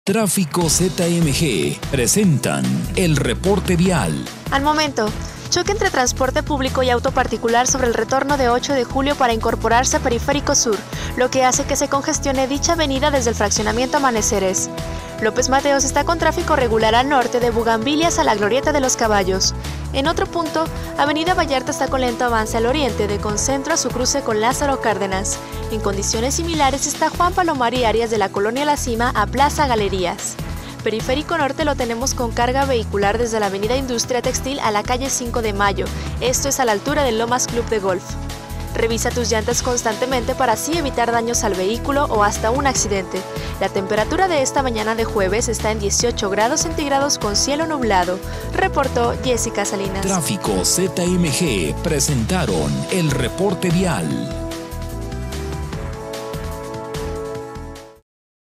Tráfico ZMG presentan el reporte vial. Al momento, choque entre transporte público y auto particular sobre el retorno de 8 de julio para incorporarse a Periférico Sur, lo que hace que se congestione dicha avenida desde el fraccionamiento Amaneceres. López Mateos está con tráfico regular al norte de Bugambilias a la Glorieta de los Caballos. En otro punto, Avenida Vallarta está con lento avance al oriente de Concentro a su cruce con Lázaro Cárdenas. En condiciones similares está Juan Palomar y Arias de la Colonia La Cima a Plaza Galerías. Periférico Norte lo tenemos con carga vehicular desde la Avenida Industria Textil a la calle 5 de Mayo, esto es a la altura del Lomas Club de Golf. Revisa tus llantas constantemente para así evitar daños al vehículo o hasta un accidente. La temperatura de esta mañana de jueves está en 18 grados centígrados con cielo nublado, reportó Jessica Salinas. Tráfico ZMG presentaron el reporte vial.